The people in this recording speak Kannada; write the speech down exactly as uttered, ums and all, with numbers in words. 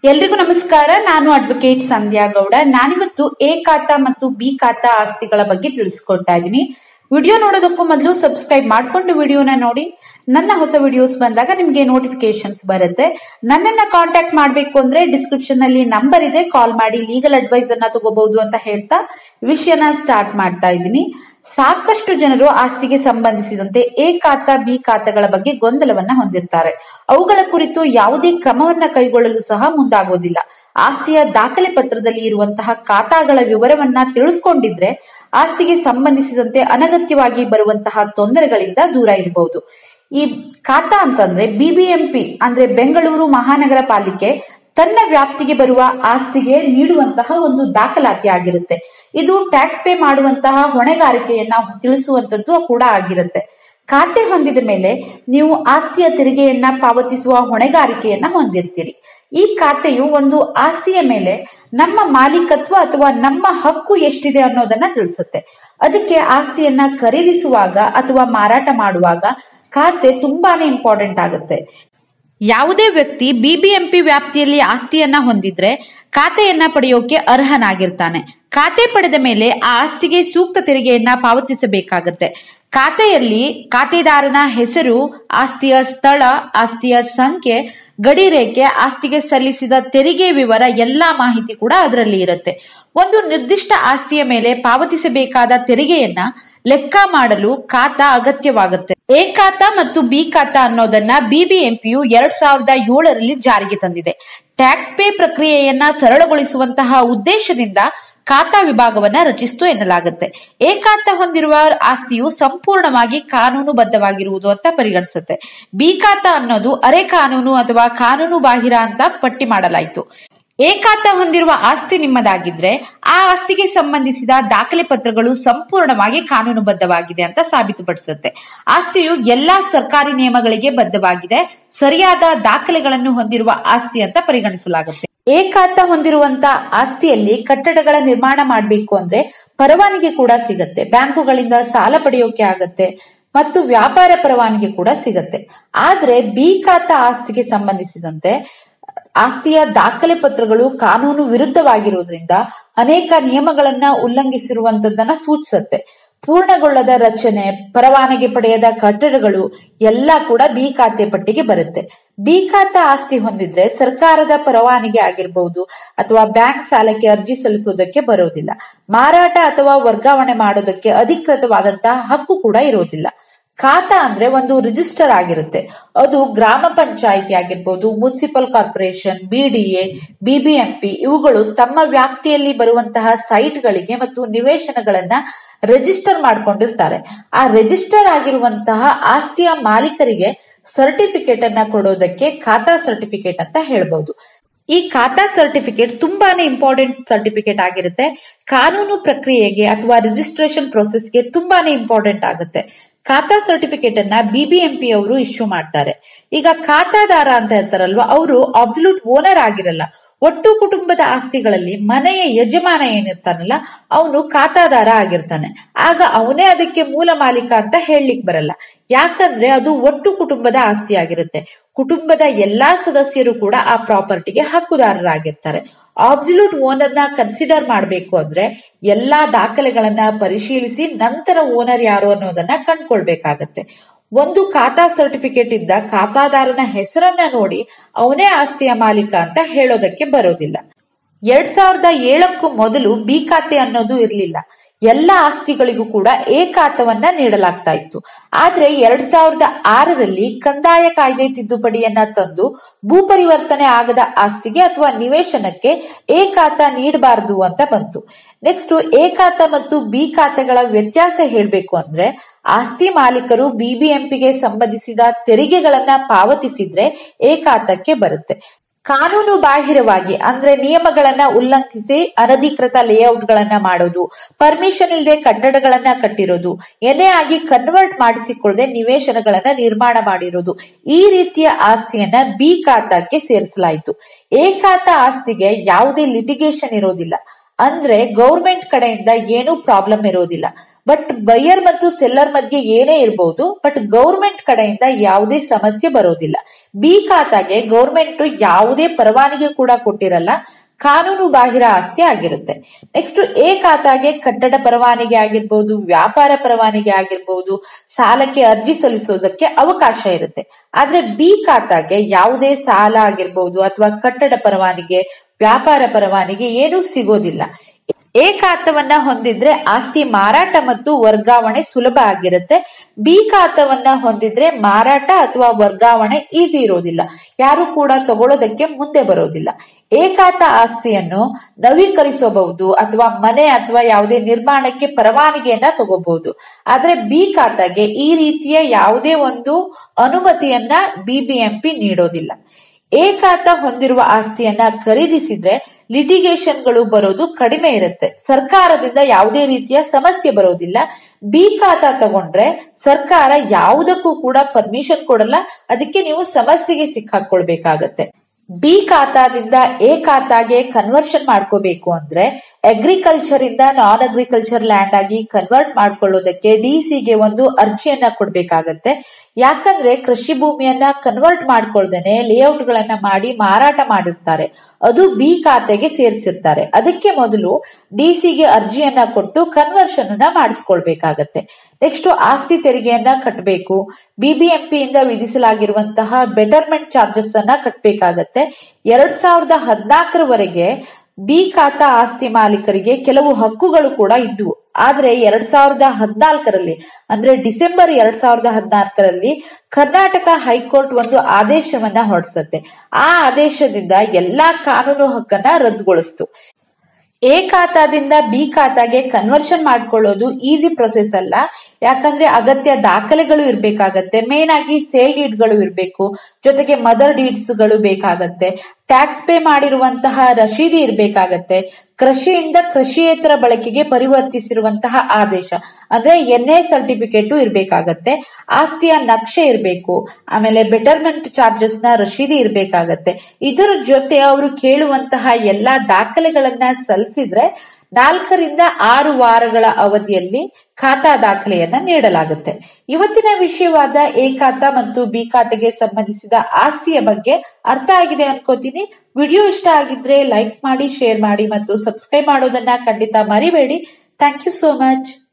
ಎಲ್ರಿಗೂ ನಮಸ್ಕಾರ. ನಾನು ಅಡ್ವೊಕೇಟ್ ಸಂಧ್ಯಾ ಗೌಡ. ನಾನಿವತ್ತು ಎ ಖಾತಾ ಮತ್ತು ಬಿ ಖಾತಾ ಆಸ್ತಿಗಳ ಬಗ್ಗೆ ತಿಳಿಸ್ಕೊಡ್ತಾ ಇದ್ದೀನಿ. ವಿಡಿಯೋ ನೋಡೋದಕ್ಕೂ ಮೊದಲು ಸಬ್ಸ್ಕ್ರೈಬ್ ಮಾಡ್ಕೊಂಡು ವಿಡಿಯೋನ ನೋಡಿ. ನನ್ನ ಹೊಸ ವಿಡಿಯೋಸ್ ಬಂದಾಗ ನಿಮ್ಗೆ ನೋಟಿಫಿಕೇಶನ್ಸ್ ಬರುತ್ತೆ. ನನ್ನನ್ನ ಕಾಂಟ್ಯಾಕ್ಟ್ ಮಾಡ್ಬೇಕು ಅಂದ್ರೆ ಡಿಸ್ಕ್ರಿಪ್ಷನ್ ನಲ್ಲಿ ನಂಬರ್ ಇದೆ, ಕಾಲ್ ಮಾಡಿ ಲೀಗಲ್ ಅಡ್ವೈಸ್ ಅನ್ನ ತಗೋಬಹುದು ಅಂತ ಹೇಳ್ತಾ ವಿಷಯನ ಸ್ಟಾರ್ಟ್ ಮಾಡ್ತಾ ಇದ್ದೀನಿ. ಸಾಕಷ್ಟು ಜನರು ಆಸ್ತಿಗೆ ಸಂಬಂಧಿಸಿದಂತೆ ಎ ಖಾತಾ ಬಿ ಖಾತಾಗಳ ಬಗ್ಗೆ ಗೊಂದಲವನ್ನ ಹೊಂದಿರ್ತಾರೆ. ಅವುಗಳ ಕುರಿತು ಯಾವುದೇ ಕ್ರಮವನ್ನ ಕೈಗೊಳ್ಳಲು ಸಹ ಮುಂದಾಗೋದಿಲ್ಲ. ಆಸ್ತಿಯ ದಾಖಲೆ ಪತ್ರದಲ್ಲಿ ಇರುವಂತಹ ಖಾತಾಗಳ ವಿವರವನ್ನ ತಿಳಿದುಕೊಂಡಿದ್ರೆ ಆಸ್ತಿಗೆ ಸಂಬಂಧಿಸಿದಂತೆ ಅನಗತ್ಯವಾಗಿ ಬರುವಂತಹ ತೊಂದರೆಗಳಿಂದ ದೂರ ಇರಬಹುದು. ಈ ಖಾತಾ ಅಂತಂದ್ರೆ ಬಿಬಿಎಂಪಿ ಅಂದ್ರೆ ಬೆಂಗಳೂರು ಮಹಾನಗರ ಪಾಲಿಕೆ ತನ್ನ ವ್ಯಾಪ್ತಿಗೆ ಬರುವ ಆಸ್ತಿಗೆ ನೀಡುವಂತಹ ಒಂದು ದಾಖಲಾತಿ ಆಗಿರುತ್ತೆ. ಇದು ಟ್ಯಾಕ್ಸ್ ಪೇ ಮಾಡುವಂತಹ ಹೊಣೆಗಾರಿಕೆಯನ್ನ ತಿಳಿಸುವಂತದ್ದು ಕೂಡ ಆಗಿರುತ್ತೆ. ಖಾತೆ ಹೊಂದಿದ ಮೇಲೆ ನೀವು ಆಸ್ತಿಯ ತೆರಿಗೆಯನ್ನ ಪಾವತಿಸುವ ಹೊಣೆಗಾರಿಕೆಯನ್ನ ಹೊಂದಿರ್ತೀರಿ. ಈ ಖಾತೆಯು ಒಂದು ಆಸ್ತಿಯ ಮೇಲೆ ನಮ್ಮ ಮಾಲೀಕತ್ವ ಅಥವಾ ನಮ್ಮ ಹಕ್ಕು ಎಷ್ಟಿದೆ ಅನ್ನೋದನ್ನ ತಿಳಿಸುತ್ತೆ. ಅದಕ್ಕೆ ಆಸ್ತಿಯನ್ನ ಖರೀದಿಸುವಾಗ ಅಥವಾ ಮಾರಾಟ ಮಾಡುವಾಗ ಖಾತೆ ತುಂಬಾನೇ ಇಂಪಾರ್ಟೆಂಟ್ ಆಗುತ್ತೆ. ಯಾವುದೇ ವ್ಯಕ್ತಿ ಬಿಬಿಎಂಪಿ ವ್ಯಾಪ್ತಿಯಲ್ಲಿ ಆಸ್ತಿಯನ್ನ ಹೊಂದಿದ್ರೆ ಖಾತೆಯನ್ನ ಪಡೆಯೋಕೆ ಅರ್ಹನಾಗಿರ್ತಾನೆ. ಖಾತೆ ಪಡೆದ ಮೇಲೆ ಆ ಆಸ್ತಿಗೆ ಸೂಕ್ತ ತೆರಿಗೆಯನ್ನ ಪಾವತಿಸಬೇಕಾಗತ್ತೆ. ಖಾತೆಯಲ್ಲಿ ಖಾತೆದಾರನ ಹೆಸರು, ಆಸ್ತಿಯ ಸ್ಥಳ, ಆಸ್ತಿಯ ಸಂಖ್ಯೆ, ಗಡಿ ರೇಖೆ, ಆಸ್ತಿಗೆ ಸಲ್ಲಿಸಿದ ತೆರಿಗೆ ವಿವರ ಎಲ್ಲಾ ಮಾಹಿತಿ ಕೂಡ ಅದರಲ್ಲಿ ಇರುತ್ತೆ. ಒಂದು ನಿರ್ದಿಷ್ಟ ಆಸ್ತಿಯ ಮೇಲೆ ಪಾವತಿಸಬೇಕಾದ ತೆರಿಗೆಯನ್ನ ಲೆಕ್ಕ ಮಾಡಲು ಖಾತಾ ಅಗತ್ಯವಾಗುತ್ತೆ. ಎ ಖಾತಾ ಮತ್ತು ಬಿ ಖಾತಾ ಅನ್ನೋದನ್ನ ಬಿಬಿಎಂಪಿಯು ಎರಡ್ ಸಾವಿರದ ಏಳರಲ್ಲಿ ಜಾರಿಗೆ ತಂದಿದೆ. ಟ್ಯಾಕ್ಸ್ ಪೇ ಪ್ರಕ್ರಿಯೆಯನ್ನ ಸರಳಗೊಳಿಸುವಂತಹ ಉದ್ದೇಶದಿಂದ ಖಾತಾ ವಿಭಾಗವನ್ನ ರಚಿಸಿತು ಎನ್ನಲಾಗುತ್ತೆ. ಎ ಖಾತಾ ಹೊಂದಿರುವ ಆಸ್ತಿಯು ಸಂಪೂರ್ಣವಾಗಿ ಕಾನೂನುಬದ್ಧವಾಗಿರುವುದು ಅಂತ ಪರಿಗಣಿಸುತ್ತೆ. ಬಿ ಖಾತಾ ಅನ್ನೋದು ಅರೆ ಕಾನೂನು ಅಥವಾ ಕಾನೂನು ಬಾಹಿರ ಅಂತ ಪಟ್ಟಿ ಮಾಡಲಾಯಿತು. ಎ ಖಾತಾ ಹೊಂದಿರುವ ಆಸ್ತಿ ನಿಮ್ಮದಾಗಿದ್ರೆ ಆ ಆಸ್ತಿಗೆ ಸಂಬಂಧಿಸಿದ ದಾಖಲೆ ಪತ್ರಗಳು ಸಂಪೂರ್ಣವಾಗಿ ಕಾನೂನುಬದ್ಧವಾಗಿದೆ ಅಂತ ಸಾಬೀತುಪಡಿಸುತ್ತೆ. ಆಸ್ತಿಯು ಎಲ್ಲಾ ಸರ್ಕಾರಿ ನಿಯಮಗಳಿಗೆ ಬದ್ಧವಾಗಿದೆ, ಸರಿಯಾದ ದಾಖಲೆಗಳನ್ನು ಹೊಂದಿರುವ ಆಸ್ತಿ ಅಂತ ಪರಿಗಣಿಸಲಾಗುತ್ತೆ. ಎ ಖಾತಾ ಹೊಂದಿರುವಂತ ಆಸ್ತಿಯಲ್ಲಿ ಕಟ್ಟಡಗಳ ನಿರ್ಮಾಣ ಮಾಡಬೇಕು ಅಂದ್ರೆ ಪರವಾನಗಿ ಕೂಡ ಸಿಗತ್ತೆ. ಬ್ಯಾಂಕುಗಳಿಂದ ಸಾಲ ಪಡೆಯೋಕೆ ಆಗತ್ತೆ ಮತ್ತು ವ್ಯಾಪಾರ ಪರವಾನಗಿ ಕೂಡ ಸಿಗತ್ತೆ. ಆದ್ರೆ ಬಿ ಖಾತಾ ಆಸ್ತಿಗೆ ಸಂಬಂಧಿಸಿದಂತೆ ಆಸ್ತಿಯ ದಾಖಲೆ ಪತ್ರಗಳು ಕಾನೂನು ವಿರುದ್ಧವಾಗಿರುವುದರಿಂದ ಅನೇಕ ನಿಯಮಗಳನ್ನ ಉಲ್ಲಂಘಿಸಿರುವಂತದ್ದನ್ನ ಸೂಚಿಸುತ್ತೆ. ಪೂರ್ಣಗೊಳ್ಳದ ರಚನೆ, ಪರವಾನಗಿ ಪಡೆಯದ ಕಟ್ಟಡಗಳು ಎಲ್ಲ ಕೂಡ ಬಿ ಖಾತೆ ಪಟ್ಟಿಗೆ ಬರುತ್ತೆ. ಬಿ ಖಾತಾ ಆಸ್ತಿ ಹೊಂದಿದ್ರೆ ಸರ್ಕಾರದ ಪರವಾನಗಿ ಆಗಿರಬಹುದು ಅಥವಾ ಬ್ಯಾಂಕ್ ಸಾಲಕ್ಕೆ ಅರ್ಜಿ ಸಲ್ಲಿಸೋದಕ್ಕೆ ಬರೋದಿಲ್ಲ. ಮಾರಾಟ ಅಥವಾ ವರ್ಗಾವಣೆ ಮಾಡೋದಕ್ಕೆ ಅಧಿಕೃತವಾದಂತಹ ಹಕ್ಕು ಕೂಡ ಇರೋದಿಲ್ಲ. ಖಾತಾ ಅಂದ್ರೆ ಒಂದು ರಿಜಿಸ್ಟರ್ ಆಗಿರುತ್ತೆ. ಅದು ಗ್ರಾಮ ಪಂಚಾಯಿತಿ ಆಗಿರ್ಬೋದು, ಮುನ್ಸಿಪಲ್ ಕಾರ್ಪೊರೇಷನ್, ಬಿಡಿಎ, ಬಿಬಿಎಂಪಿ ಇವುಗಳು ತಮ್ಮ ವ್ಯಾಪ್ತಿಯಲ್ಲಿ ಬರುವಂತಹ ಸೈಟ್ಗಳಿಗೆ ಮತ್ತು ನಿವೇಶನಗಳನ್ನ ರಿಜಿಸ್ಟರ್ ಮಾಡ್ಕೊಂಡಿರ್ತಾರೆ. ಆ ರಿಜಿಸ್ಟರ್ ಆಗಿರುವಂತಹ ಆಸ್ತಿಯ ಮಾಲೀಕರಿಗೆ ಸರ್ಟಿಫಿಕೇಟ್ ಅನ್ನ ಕೊಡೋದಕ್ಕೆ ಖಾತಾ ಸರ್ಟಿಫಿಕೇಟ್ ಅಂತ ಹೇಳ್ಬಹುದು. ಈ ಖಾತಾ ಸರ್ಟಿಫಿಕೇಟ್ ತುಂಬಾನೇ ಇಂಪಾರ್ಟೆಂಟ್ ಸರ್ಟಿಫಿಕೇಟ್ ಆಗಿರುತ್ತೆ. ಕಾನೂನು ಪ್ರಕ್ರಿಯೆಗೆ ಅಥವಾ ರಿಜಿಸ್ಟ್ರೇಷನ್ ಪ್ರೊಸೆಸ್ಗೆ ತುಂಬಾನೇ ಇಂಪಾರ್ಟೆಂಟ್ ಆಗುತ್ತೆ. ಖಾತಾ ಸರ್ಟಿಫಿಕೇಟ್ ಅನ್ನ ಬಿಬಿಎಂಪಿ ಅವರು ಇಶ್ಯೂ ಮಾಡ್ತಾರೆ. ಈಗ ಖಾತಾದಾರ ಅಂತ ಇರ್ತಾರಲ್ವಾ, ಅವರು ಅಬ್ಸಲ್ಯೂಟ್ ಓನರ್ ಆಗಿರಲ್ಲ. ಒಟ್ಟು ಕುಟುಂಬದ ಆಸ್ತಿಗಳಲ್ಲಿ ಮನೆಯ ಯಜಮಾನ ಏನಿರ್ತಾನಲ್ಲ ಅವನು ಖಾತಾದಾರ ಆಗಿರ್ತಾನೆ. ಆಗ ಅವನೇ ಅದಕ್ಕೆ ಮೂಲ ಮಾಲೀಕ ಅಂತ ಹೇಳಲಿಕ್ಕೆ ಬರಲ್ಲ. ಯಾಕಂದ್ರೆ ಅದು ಒಟ್ಟು ಕುಟುಂಬದ ಆಸ್ತಿ ಆಗಿರುತ್ತೆ. ಕುಟುಂಬದ ಎಲ್ಲಾ ಸದಸ್ಯರು ಕೂಡ ಆ ಪ್ರಾಪರ್ಟಿಗೆ ಹಕ್ಕುದಾರರಾಗಿರ್ತಾರೆ. ಅಬ್ಸಲ್ಯೂಟ್ ಓನರ್ ನ ಕನ್ಸಿಡರ್ ಮಾಡಬೇಕು ಅಂದ್ರೆ ಎಲ್ಲಾ ದಾಖಲೆಗಳನ್ನ ಪರಿಶೀಲಿಸಿ ನಂತರ ಓನರ್ ಯಾರು ಅನ್ನೋದನ್ನ ಕಂಡ್ಕೊಳ್ಬೇಕಾಗತ್ತೆ. ಒಂದು ಖಾತಾ ಸರ್ಟಿಫಿಕೇಟ್ ಇದ್ದ ಖಾತಾದಾರನ ಹೆಸರನ್ನ ನೋಡಿ ಅವನೇ ಆಸ್ತಿಯ ಮಾಲೀಕ ಅಂತ ಹೇಳೋದಕ್ಕೆ ಬರೋದಿಲ್ಲ. ಎರಡ್ ಸಾವಿರದ ಏಳಕ್ಕೂ ಮೊದಲು ಬಿ ಖಾತೆ ಅನ್ನೋದು ಇರ್ಲಿಲ್ಲ. ಎಲ್ಲ ಆಸ್ತಿಗಳಿಗೂ ಕೂಡ ಎ ಖಾತವನ್ನ ನೀಡಲಾಗ್ತಾ ಇತ್ತು. ಆದ್ರೆ ಎರಡ್ ಸಾವಿರದ ಆರರಲ್ಲಿ ಕಂದಾಯ ಕಾಯ್ದೆ ತಿದ್ದುಪಡಿಯನ್ನ ತಂದು ಭೂ ಪರಿವರ್ತನೆ ಆಗದ ಆಸ್ತಿಗೆ ಅಥವಾ ನಿವೇಶನಕ್ಕೆ ಎ ಖಾತಾ ನೀಡಬಾರದು ಅಂತ ಬಂತು. ನೆಕ್ಸ್ಟ್ ಎ ಖಾತಾ ಮತ್ತು ಬಿ ಖಾತೆಗಳ ವ್ಯತ್ಯಾಸ ಹೇಳ್ಬೇಕು ಅಂದ್ರೆ ಆಸ್ತಿ ಮಾಲೀಕರು ಬಿಬಿಎಂಪಿಗೆ ಸಂಬಂಧಿಸಿದ ತೆರಿಗೆಗಳನ್ನ ಪಾವತಿಸಿದ್ರೆ ಎ ಖಾತಕ್ಕೆ ಬರುತ್ತೆ. ಕಾನೂನು ಬಾಹಿರವಾಗಿ ಅಂದ್ರೆ ನಿಯಮಗಳನ್ನ ಉಲ್ಲಂಘಿಸಿ ಅನಧಿಕೃತ ಲೇಔಟ್ ಗಳನ್ನ ಮಾಡೋದು, ಪರ್ಮಿಷನ್ ಇಲ್ಲದೆ ಕಟ್ಟಡಗಳನ್ನ ಕಟ್ಟಿರೋದು, ಎನ್ಎ ಆಗಿ ಕನ್ವರ್ಟ್ ಮಾಡಿಸಿಕೊಳ್ಳದೆ ನಿವೇಶನಗಳನ್ನ ನಿರ್ಮಾಣ ಮಾಡಿರೋದು, ಈ ರೀತಿಯ ಆಸ್ತಿಯನ್ನ ಬಿ ಖಾತಾಕ್ಕೆ ಸೇರಿಸಲಾಯಿತು. ಎ ಖಾತಾ ಆಸ್ತಿಗೆ ಯಾವುದೇ ಲಿಟಿಗೇಷನ್ ಇರೋದಿಲ್ಲ. ಅಂದ್ರೆ ಗೌರ್ಮೆಂಟ್ ಕಡೆಯಿಂದ ಏನೂ ಪ್ರಾಬ್ಲಮ್ ಇರೋದಿಲ್ಲ. ಬಟ್ ಬೈಯರ್ ಮತ್ತು ಸೆಲ್ಲರ್ ಮಧ್ಯೆ ಏನೇ ಇರಬಹುದು, ಬಟ್ ಗೌರ್ಮೆಂಟ್ ಕಡೆಯಿಂದ ಯಾವುದೇ ಸಮಸ್ಯೆ ಬರೋದಿಲ್ಲ. ಬಿ ಖಾತಾಗೆ ಗೌರ್ಮೆಂಟ್ ಯಾವುದೇ ಪರವಾನಗಿ ಕೂಡ ಕೊಟ್ಟಿರಲ್ಲ, ಕಾನೂನು ಬಾಹಿರ ಆಸ್ತಿ ಆಗಿರುತ್ತೆ. ನೆಕ್ಸ್ಟ್ ಎ ಖಾತಾಗೆ ಕಟ್ಟಡ ಪರವಾನಗಿ ಆಗಿರ್ಬಹುದು, ವ್ಯಾಪಾರ ಪರವಾನಗಿ ಆಗಿರ್ಬಹುದು, ಸಾಲಕ್ಕೆ ಅರ್ಜಿ ಸಲ್ಲಿಸೋದಕ್ಕೆ ಅವಕಾಶ ಇರುತ್ತೆ. ಆದ್ರೆ ಬಿ ಖಾತಾಗೆ ಯಾವುದೇ ಸಾಲ ಆಗಿರ್ಬಹುದು ಅಥವಾ ಕಟ್ಟಡ ಪರವಾನಗಿ, ವ್ಯಾಪಾರ ಪರವಾನಗಿ ಏನೂ ಸಿಗೋದಿಲ್ಲ. ಎ ಖಾತವನ್ನ ಹೊಂದಿದ್ರೆ ಆಸ್ತಿ ಮಾರಾಟ ಮತ್ತು ವರ್ಗಾವಣೆ ಸುಲಭ ಆಗಿರುತ್ತೆ. ಬಿ ಖಾತವನ್ನ ಹೊಂದಿದ್ರೆ ಮಾರಾಟ ಅಥವಾ ವರ್ಗಾವಣೆ ಈಸಿ ಇರೋದಿಲ್ಲ, ಯಾರು ಕೂಡ ತಗೊಳ್ಳೋದಕ್ಕೆ ಮುಂದೆ ಬರೋದಿಲ್ಲ. ಎ ಖಾತ ಆಸ್ತಿಯನ್ನು ನವೀಕರಿಸಬಹುದು ಅಥವಾ ಮನೆ ಅಥವಾ ಯಾವುದೇ ನಿರ್ಮಾಣಕ್ಕೆ ಪರವಾನಗಿಯನ್ನ ತಗೋಬಹುದು. ಆದ್ರೆ ಬಿ ಖಾತಾಗೆ ಈ ರೀತಿಯ ಯಾವುದೇ ಒಂದು ಅನುಮತಿಯನ್ನ ಬಿಬಿಎಂಪಿ ನೀಡೋದಿಲ್ಲ. ಎ ಖಾತಾ ಹೊಂದಿರುವ ಆಸ್ತಿಯನ್ನ ಖರೀದಿಸಿದ್ರೆ ಲಿಟಿಗೇಷನ್ಗಳು ಬರೋದು ಕಡಿಮೆ ಇರುತ್ತೆ, ಸರ್ಕಾರದಿಂದ ಯಾವುದೇ ರೀತಿಯ ಸಮಸ್ಯೆ ಬರೋದಿಲ್ಲ. ಬಿ ಖಾತಾ ತಗೊಂಡ್ರೆ ಸರ್ಕಾರ ಯಾವುದಕ್ಕೂ ಕೂಡ ಪರ್ಮಿಷನ್ ಕೊಡಲ್ಲ, ಅದಕ್ಕೆ ನೀವು ಸಮಸ್ಯೆಗೆ ಸಿಕ್ಕಾಕೊಳ್ಬೇಕಾಗತ್ತೆ. ಬಿ ಖಾತಾದಿಂದ ಎ ಖಾತಾಗೆ ಕನ್ವರ್ಷನ್ ಮಾಡ್ಕೋಬೇಕು ಅಂದ್ರೆ ಅಗ್ರಿಕಲ್ಚರ್ ಇಂದ ನಾನ್ ಅಗ್ರಿಕಲ್ಚರ್ ಲ್ಯಾಂಡ್ ಆಗಿ ಕನ್ವರ್ಟ್ ಮಾಡ್ಕೊಳ್ಳೋದಕ್ಕೆ ಡಿಸಿಗೆ ಒಂದು ಅರ್ಜಿಯನ್ನ ಕೊಡ್ಬೇಕಾಗತ್ತೆ. ಯಾಕಂದ್ರೆ ಕೃಷಿ ಭೂಮಿಯನ್ನ ಕನ್ವರ್ಟ್ ಮಾಡ್ಕೊಳ್ದೇನೆ ಲೇಔಟ್ ಗಳನ್ನ ಮಾಡಿ ಮಾರಾಟ ಮಾಡಿರ್ತಾರೆ, ಅದು ಬಿ ಖಾತೆಗೆ ಸೇರಿಸಿರ್ತಾರೆ. ಅದಕ್ಕೆ ಮೊದಲು ಡಿಸಿಗೆ ಅರ್ಜಿಯನ್ನ ಕೊಟ್ಟು ಕನ್ವರ್ಷನ್ ಅನ್ನ ಮಾಡಿಸ್ಕೊಳ್ಬೇಕಾಗತ್ತೆ. ನೆಕ್ಸ್ಟ್ ಆಸ್ತಿ ತೆರಿಗೆಯನ್ನ ಕಟ್ಟಬೇಕು. ಬಿಬಿಎಂಪಿಯಿಂದ ವಿಧಿಸಲಾಗಿರುವಂತಹ ಬೆಟರ್ಮೆಂಟ್ ಚಾರ್ಜಸ್ ಅನ್ನ ಕಟ್ಟಬೇಕಾಗತ್ತೆ. ಎರಡ್ ಸಾವಿರದ ಹದಿನಾಲ್ಕರವರೆಗೆ ಬಿ ಖಾತಾ ಆಸ್ತಿ ಮಾಲೀಕರಿಗೆ ಕೆಲವು ಹಕ್ಕುಗಳು ಕೂಡ ಇದ್ವು. ಆದ್ರೆ ಎರಡ್ ಸಾವಿರದ ಹದಿನಾಲ್ಕರಲ್ಲಿ ಅಂದ್ರೆ ಡಿಸೆಂಬರ್ ಎರಡ್ ಸಾವಿರದ ಹದಿನಾಲ್ಕರಲ್ಲಿ ಕರ್ನಾಟಕ ಹೈಕೋರ್ಟ್ ಒಂದು ಆದೇಶವನ್ನ ಹೊರಡಿಸುತ್ತೆ. ಆ ಆದೇಶದಿಂದ ಎಲ್ಲಾ ಕಾನೂನು ಹಕ್ಕನ್ನ ರದ್ದುಗೊಳಿಸ್ತು. ಎ ಖಾತಾದಿಂದ ಬಿ ಖಾತಾಗೆ ಕನ್ವರ್ಷನ್ ಮಾಡ್ಕೊಳ್ಳೋದು ಈಸಿ ಪ್ರೊಸೆಸ್ ಅಲ್ಲ, ಯಾಕಂದ್ರೆ ಅಗತ್ಯ ದಾಖಲೆಗಳು ಇರ್ಬೇಕಾಗತ್ತೆ. ಮೇನ್ ಆಗಿ ಸೇಲ್ ಡೀಡ್ ಗಳು ಇರ್ಬೇಕು, ಜೊತೆಗೆ ಮದರ್ ಡೀಡ್ಸ್ ಗಳು ಬೇಕಾಗತ್ತೆ, ಟ್ಯಾಕ್ಸ್ ಪೇ ಮಾಡಿರುವಂತಹ ರಶೀದಿ ಇರ್ಬೇಕಾಗತ್ತೆ, ಕೃಷಿಯಿಂದ ಕೃಷಿಯೇತರ ಬಳಕೆಗೆ ಪರಿವರ್ತಿಸಿರುವಂತಹ ಆದೇಶ ಅಂದ್ರೆ ಎನ್ ಎ ಸರ್ಟಿಫಿಕೇಟ್ ಇರ್ಬೇಕಾಗತ್ತೆ, ಆಸ್ತಿಯ ನಕ್ಷೆ ಇರ್ಬೇಕು, ಆಮೇಲೆ ಬೆಟರ್ಮೆಂಟ್ ಚಾರ್ಜಸ್ ನ ರಶೀದಿ ಇರ್ಬೇಕಾಗತ್ತೆ. ಇದರ ಜೊತೆ ಅವರು ಕೇಳುವಂತಹ ಎಲ್ಲಾ ದಾಖಲೆಗಳನ್ನ ಸಲ್ಲಿಸಿದ್ರೆ ನಾಲ್ಕರಿಂದ ಆರು ವಾರಗಳ ಅವಧಿಯಲ್ಲಿ ಖಾತಾ ದಾಖಲೆಯನ್ನ ನೀಡಲಾಗುತ್ತೆ. ಇವತ್ತಿನ ವಿಷಯವಾದ ಎ ಖಾತಾ ಮತ್ತು ಬಿ ಖಾತೆಗೆ ಸಂಬಂಧಿಸಿದ ಆಸ್ತಿಯ ಬಗ್ಗೆ ಅರ್ಥ ಆಗಿದೆ ಅನ್ಕೋತೀನಿ. ವಿಡಿಯೋ ಇಷ್ಟ ಆಗಿದ್ರೆ ಲೈಕ್ ಮಾಡಿ, ಶೇರ್ ಮಾಡಿ ಮತ್ತು ಸಬ್ಸ್ಕ್ರೈಬ್ ಮಾಡೋದನ್ನ ಖಂಡಿತ ಮರಿಬೇಡಿ. Thank you so much.